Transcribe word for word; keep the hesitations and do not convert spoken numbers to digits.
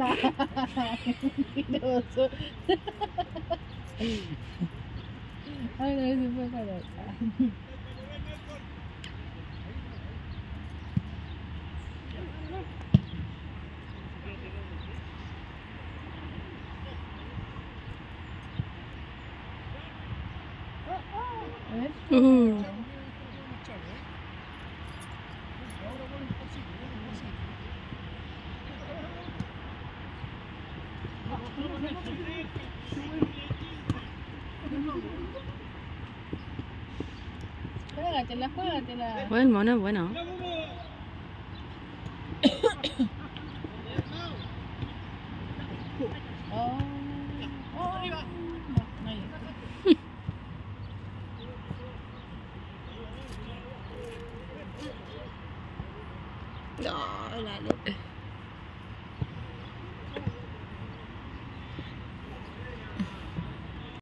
Mentiroso. Ay, no, se fue para acá. Uh. Juégatela, juégatela. Bueno, el mono es bueno. Oh, oh, arriba. No, no hay. No, dale.